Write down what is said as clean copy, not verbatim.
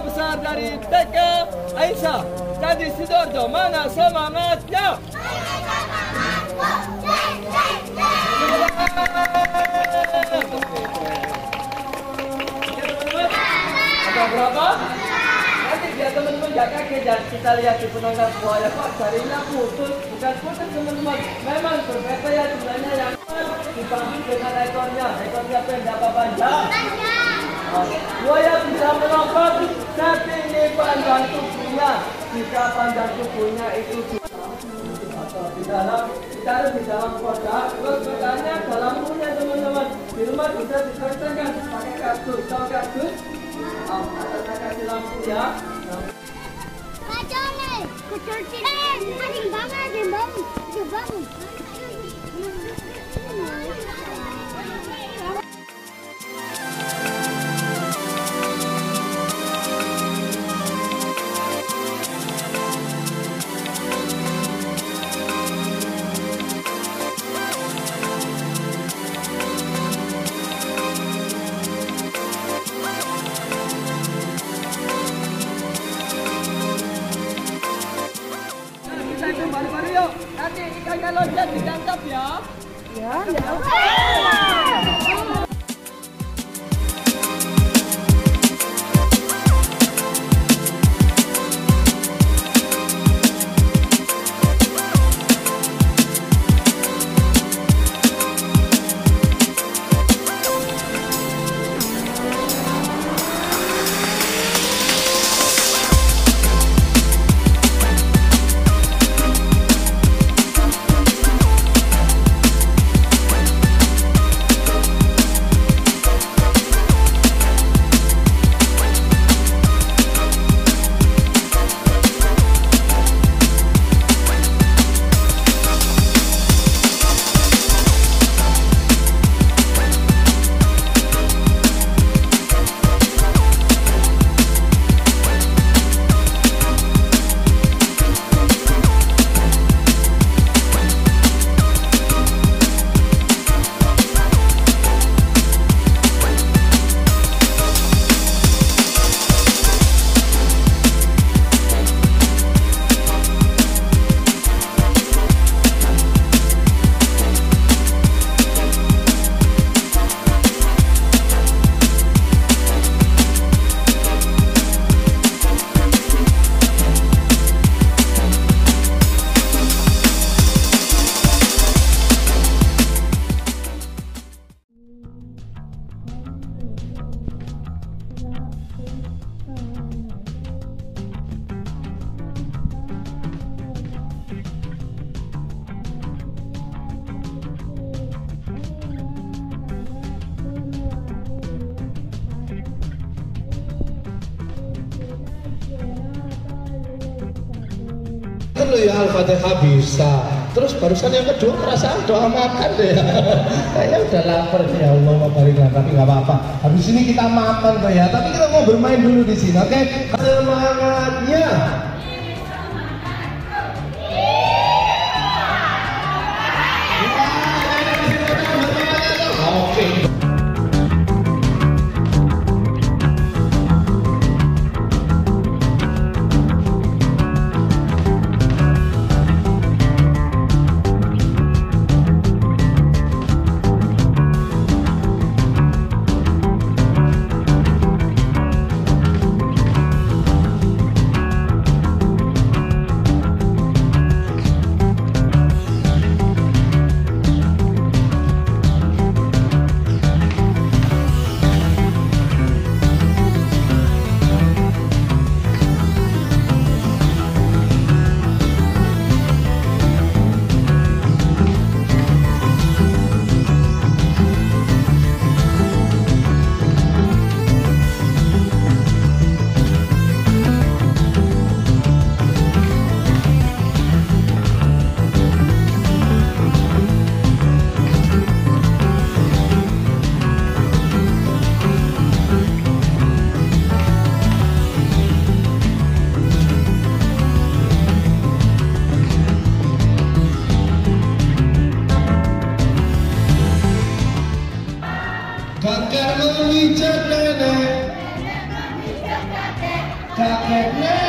besar dari TK Aisyah Candi Sidoarjo. Mana semangatnya? Ada berapa? Nanti biar teman-teman gak kaget dan kita lihat di penonton buaya kok jarinya putus. Bukan putus teman-teman, memang berbeda ya jumlahnya yang dibanding dengan ekornya. Ekornya pendek apa panjang? Buaya bisa melompat setinggi panjang tubuhnya. Jika panjang tubuhnya itu di dalam, kita harus di dalam kotak. Terus kodaknya dalam punya teman-teman. Di rumah bisa diselesaikan pakai kardus. Tahu kardus? Kita kasih lampu ya. Jangan, kucurtin. Adik bangun. Baru-baru yuk, nanti ikannya loncat ditangkap ya. Ya. Lo ya Al-Fatihah bisa. Terus barusan yang kedua perasaan doa makan deh ya. Kayaknya udah lapar nih, ya Allah baliklah, tapi nggak apa-apa. Habis ini kita makan kok ya. Tapi kita mau bermain dulu di sini, oke? Semangatnya. Oke. jaketnya.